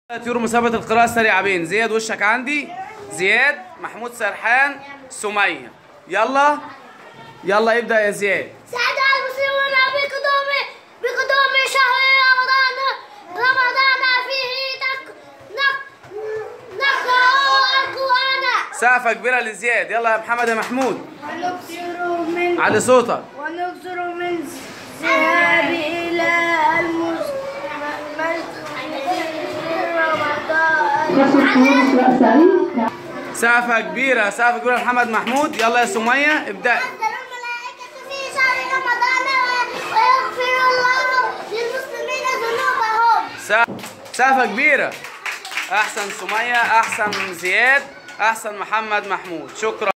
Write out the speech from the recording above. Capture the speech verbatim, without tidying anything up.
طيور مسابقة القراءة السريعة بين زياد وشك عندي، زياد، محمود سرحان، سمية. يلا يلا ابدأ يا زياد. سعد المسلمون بقدوم بقدوم شهر رمضان رمضان فيه نقرأ القرآن. سقفة كبيرة لزياد. يلا يا محمد يا محمود. ونكثر من علي صوتك. ونكثر من الذهاب إلى المسجد سقفة كبيرة سقفة كبيرة محمد محمود. يلا يا سمية ابدأ. الملائكة في شهر رمضان ويغفر الله للمسلمين ذنوبهم. سقفة كبيرة. أحسن سمية، أحسن زياد، أحسن محمد محمود. شكرا.